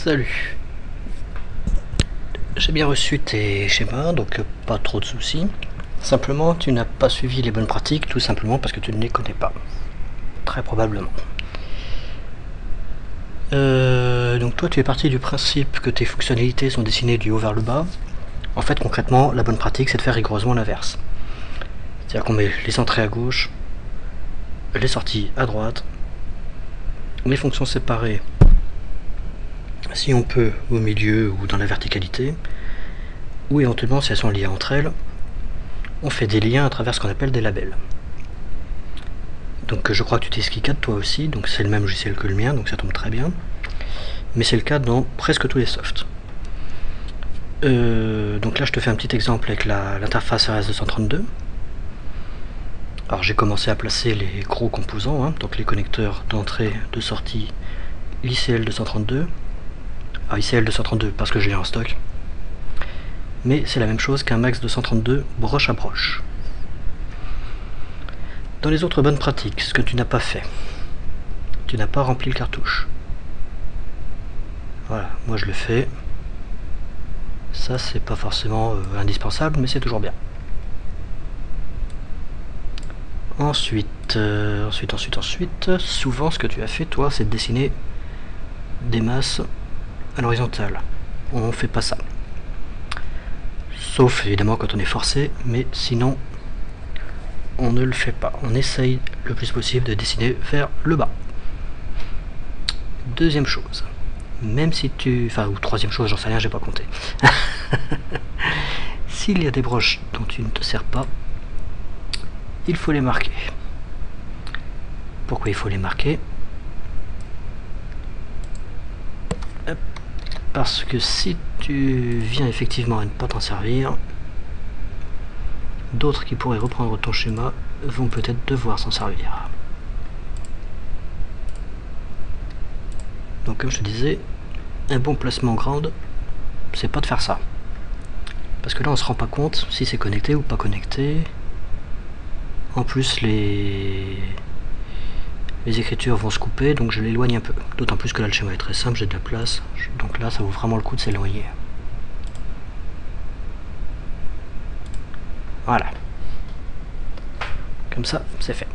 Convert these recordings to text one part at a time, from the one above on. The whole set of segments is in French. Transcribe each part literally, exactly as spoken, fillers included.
Salut. J'ai bien reçu tes schémas, donc pas trop de soucis. Simplement, tu n'as pas suivi les bonnes pratiques, tout simplement parce que tu ne les connais pas. Très probablement. Euh, donc toi, tu es parti du principe que tes fonctionnalités sont dessinées du haut vers le bas. En fait, concrètement, la bonne pratique, c'est de faire rigoureusement l'inverse. C'est-à-dire qu'on met les entrées à gauche, les sorties à droite, les fonctions séparées, si on peut, au milieu ou dans la verticalité, ou éventuellement, si elles sont liées entre elles, on fait des liens à travers ce qu'on appelle des labels. Donc je crois que tu t'es KiCad toi aussi, donc c'est le même logiciel que le mien, donc ça tombe très bien. Mais c'est le cas dans presque tous les softs. Euh, donc là je te fais un petit exemple avec l'interface R S deux cent trente-deux. Alors j'ai commencé à placer les gros composants, hein, donc les connecteurs d'entrée, de sortie, l'I C L deux cent trente-deux. Alors I C L deux cent trente-deux parce que je l'ai en stock. Mais c'est la même chose qu'un Max deux cent trente-deux broche à broche. Dans les autres bonnes pratiques, ce que tu n'as pas fait, tu n'as pas rempli le cartouche. Voilà, moi je le fais. Ça c'est pas forcément euh, indispensable, mais c'est toujours bien. Ensuite, euh, ensuite, ensuite, ensuite, souvent ce que tu as fait toi, c'est de dessiner des masses à l'horizontale. On fait pas ça. Sauf évidemment quand on est forcé, mais sinon on ne le fait pas. On essaye le plus possible de dessiner vers le bas. Deuxième chose, même si tu... Enfin, ou troisième chose, j'en sais rien, j'ai pas compté. S'il y a des broches dont tu ne te sers pas, il faut les marquer. Pourquoi il faut les marquer? Hop. Parce que si tu viens effectivement à ne pas t'en servir, d'autres qui pourraient reprendre ton schéma vont peut-être devoir s'en servir. Donc comme je te disais, un bon placement ground, c'est pas de faire ça. Parce que là on se rend pas compte si c'est connecté ou pas connecté. En plus les... les écritures vont se couper, donc je l'éloigne un peu. D'autant plus que là le schéma est très simple, j'ai de la place. Donc là ça vaut vraiment le coup de s'éloigner. Voilà. Comme ça, c'est fait.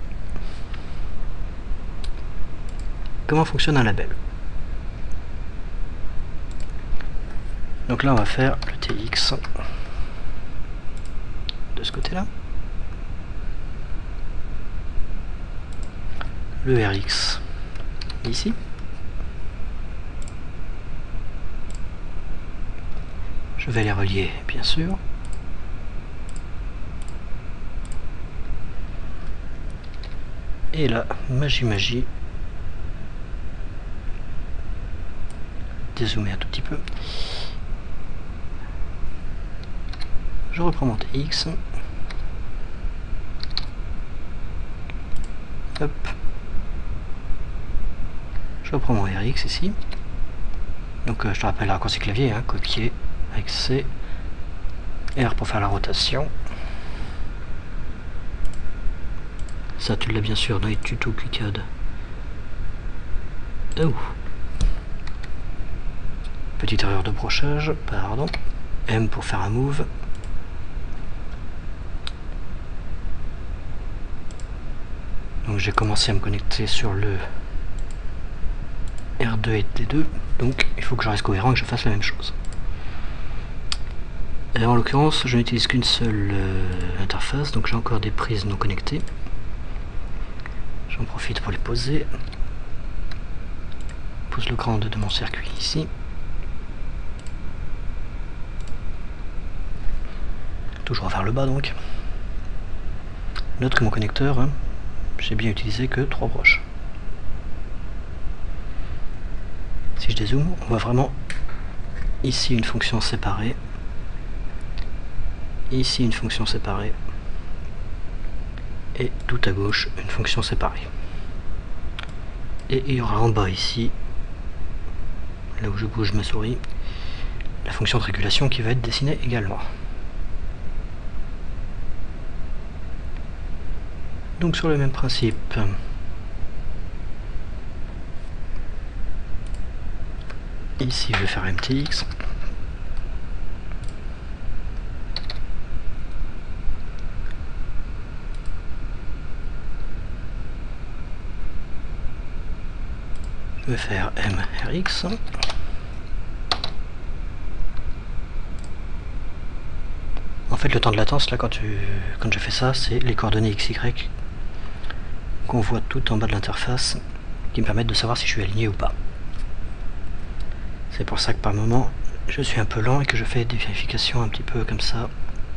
Comment fonctionne un label? Donc là on va faire le T X de ce côté là, le R X ici, je vais les relier bien sûr, et là magie magie, dézoomer un tout petit peu. Je reprends mon T X. Hop. Je reprends mon R X ici. Donc euh, je te rappelle le raccourci clavier, hein, copier avec C. R pour faire la rotation. Ça tu l'as bien sûr dans les tutos KiCad. Oh. Petite erreur de brochage, pardon. M pour faire un move. Donc j'ai commencé à me connecter sur le R deux et T deux, donc il faut que je reste cohérent et que je fasse la même chose. Et en l'occurrence, je n'utilise qu'une seule euh, interface, donc j'ai encore des prises non connectées. J'en profite pour les poser. Je pose le grand de mon circuit ici. Toujours vers le bas donc. Note que mon connecteur, hein, j'ai bien utilisé que trois broches. Si je dézoome, on voit vraiment ici une fonction séparée, ici une fonction séparée, et tout à gauche une fonction séparée. Et il y aura en bas ici, là où je bouge ma souris, la fonction de régulation qui va être dessinée également. Donc sur le même principe, Ici je vais faire M T X. Je vais faire M R X. En fait, le temps de latence, là, quand, tu, quand je fais ça, c'est les coordonnées X Y qu'on voit tout en bas de l'interface qui me permettent de savoir si je suis aligné ou pas. C'est pour ça que par moment, je suis un peu lent et que je fais des vérifications un petit peu comme ça.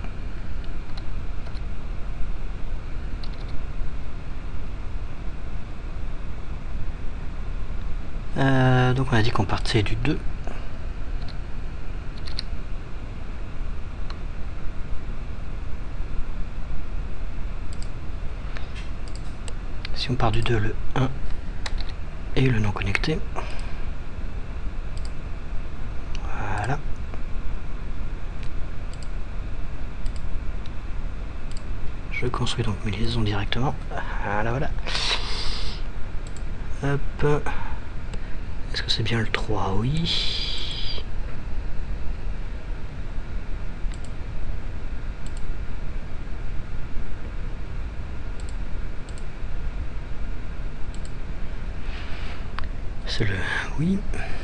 Euh, donc on a dit qu'on partait du deux. Si on part du deux, le un et le non connecté. Voilà. Je construis donc mes liaisons directement. Voilà, voilà. Hop. Est-ce que c'est bien le trois? Oui. C'est le oui.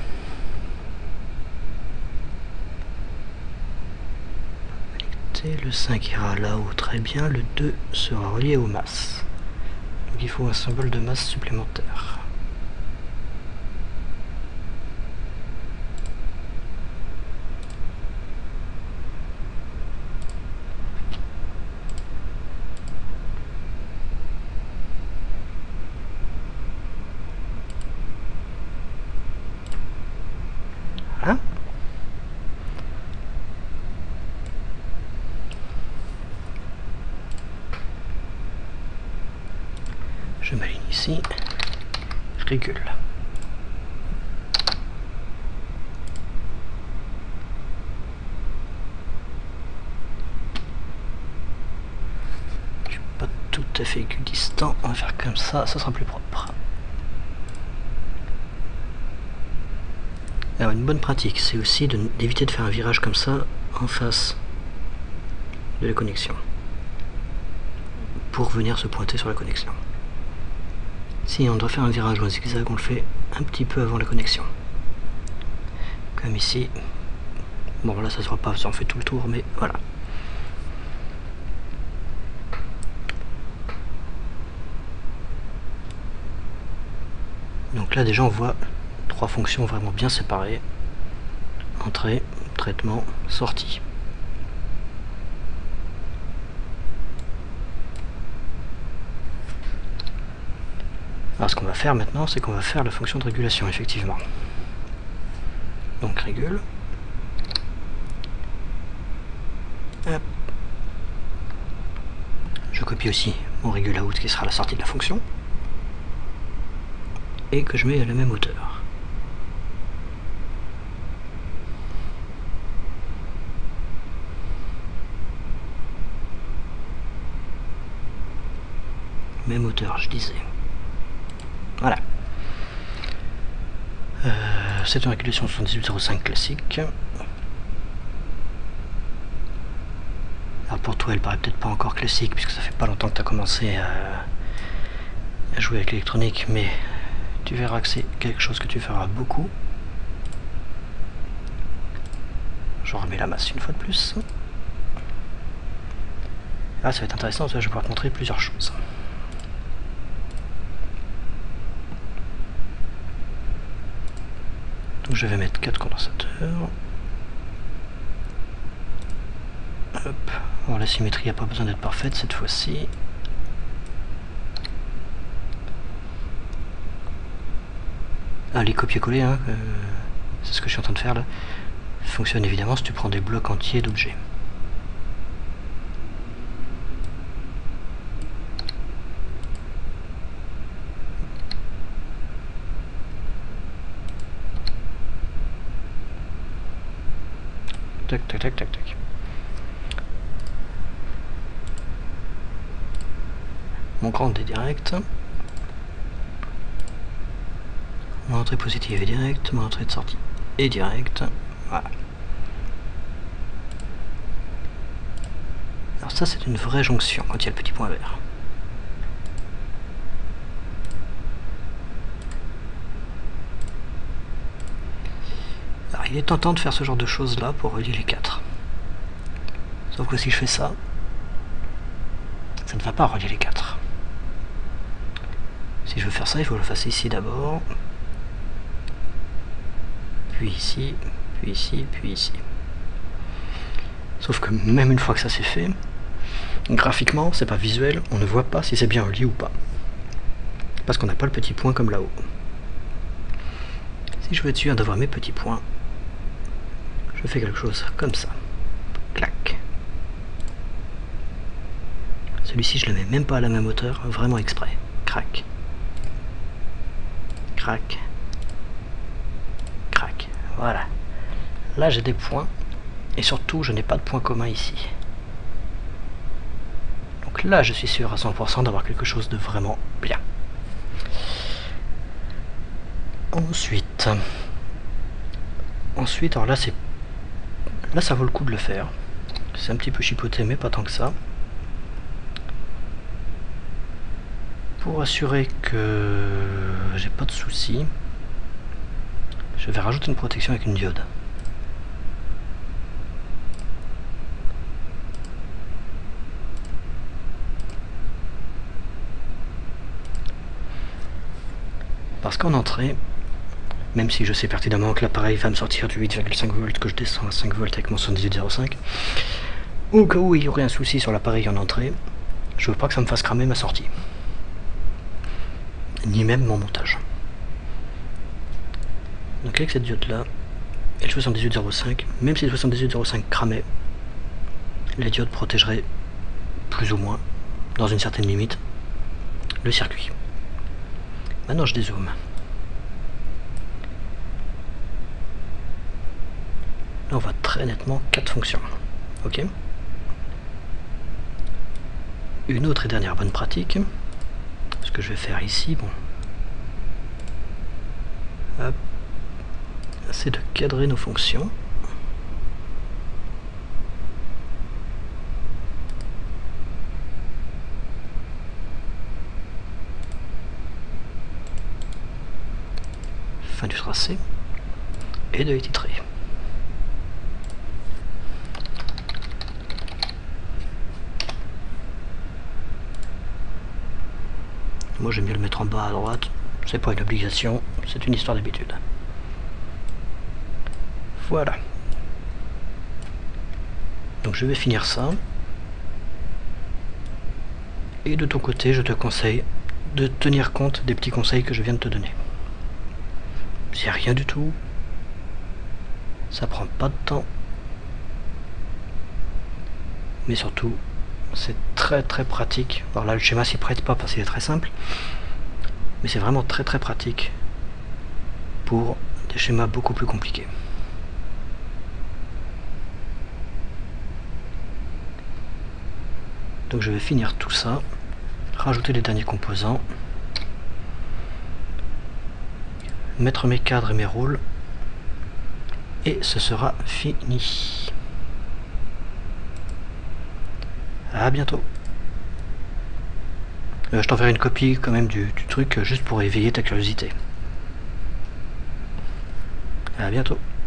Le cinq ira là-haut, très bien. Le deux sera relié aux masses. Donc il faut un symbole de masse supplémentaire. Voilà. Je m'aligne ici, régule. Je suis pas tout à fait équidistant, on va faire comme ça, ça sera plus propre. Alors une bonne pratique, c'est aussi d'éviter de, de faire un virage comme ça en face de la connexion, pour venir se pointer sur la connexion. Si on doit faire un virage ou un zigzag, on le fait un petit peu avant la connexion. Comme ici. Bon là ça se voit pas, ça en fait tout le tour, mais voilà. Donc là déjà on voit trois fonctions vraiment bien séparées. Entrée, traitement, sortie. Alors ce qu'on va faire maintenant, c'est qu'on va faire la fonction de régulation, effectivement. Donc régule. Hop. Je copie aussi mon régule out qui sera la sortie de la fonction. Et que je mets à la même hauteur. Même hauteur, je disais. Voilà. Euh, c'est une régulation soixante-dix-huit zéro cinq classique. Alors pour toi, elle paraît peut-être pas encore classique, puisque ça fait pas longtemps que tu as commencé à, à jouer avec l'électronique, mais tu verras que c'est quelque chose que tu feras beaucoup. Je remets la masse une fois de plus. Ah, ça va être intéressant, parce que je vais pouvoir te montrer plusieurs choses. Donc je vais mettre quatre condensateurs. Hop. Bon, la symétrie n'a pas besoin d'être parfaite cette fois-ci. Ah, les copier-coller, hein, euh, c'est ce que je suis en train de faire là, fonctionne évidemment si tu prends des blocs entiers d'objets. Tac, tac, tac, tac, tac. Mon grand est direct. Mon entrée positive est directe, mon entrée de sortie et direct. Voilà. Alors ça c'est une vraie jonction quand il y a le petit point vert. Alors il est tentant de faire ce genre de choses là pour relier les quatre. Sauf que si je fais ça, ça ne va pas relier les quatre. Si je veux faire ça, il faut que je le fasse ici d'abord. Puis ici, puis ici, puis ici. Sauf que même une fois que ça c'est fait, graphiquement, c'est pas visuel, on ne voit pas si c'est bien relié ou pas. Parce qu'on n'a pas le petit point comme là-haut. Si je veux être sûr d'avoir mes petits points, je fais quelque chose comme ça. Clac. Celui-ci, je le mets même pas à la même hauteur, vraiment exprès. Crac. Crac. Crac. Voilà. Là, j'ai des points. Et surtout, je n'ai pas de point commun ici. Donc là, je suis sûr à cent pour cent d'avoir quelque chose de vraiment bien. Ensuite... Ensuite, alors là, c'est... Là, ça vaut le coup de le faire. C'est un petit peu chipoté, mais pas tant que ça. Pour assurer que j'ai pas de soucis, je vais rajouter une protection avec une diode. Parce qu'en entrée, même si je sais pertinemment que l'appareil va me sortir du huit virgule cinq volts, que je descends à cinq volts avec mon soixante-dix-huit zéro cinq, au cas où il y aurait un souci sur l'appareil en entrée, je veux pas que ça me fasse cramer ma sortie. Ni même mon montage. Donc avec cette diode là, et le soixante-dix-huit zéro cinq, même si le soixante-dix-huit zéro cinq cramait, les diodes protégeraient plus ou moins, dans une certaine limite, le circuit. Maintenant je dézoome. Là on voit très nettement quatre fonctions. Ok. Une autre et dernière bonne pratique. Ce que je vais faire ici, bon. Hop. C'est de cadrer nos fonctions. Fin du tracé. Et de les titrer. Moi j'aime bien le mettre en bas à droite. C'est pas une obligation, c'est une histoire d'habitude. Voilà. Donc je vais finir ça. Et de ton côté, je te conseille de tenir compte des petits conseils que je viens de te donner. C'est rien du tout. Ça prend pas de temps. Mais surtout, c'est très très pratique. Alors là, le schéma s'y prête pas parce qu'il est très simple. Mais c'est vraiment très très pratique pour des schémas beaucoup plus compliqués. Donc je vais finir tout ça, rajouter les derniers composants, mettre mes cadres et mes rôles, et ce sera fini. À bientôt. Euh, je t'enverrai une copie quand même du, du truc, juste pour éveiller ta curiosité. À bientôt.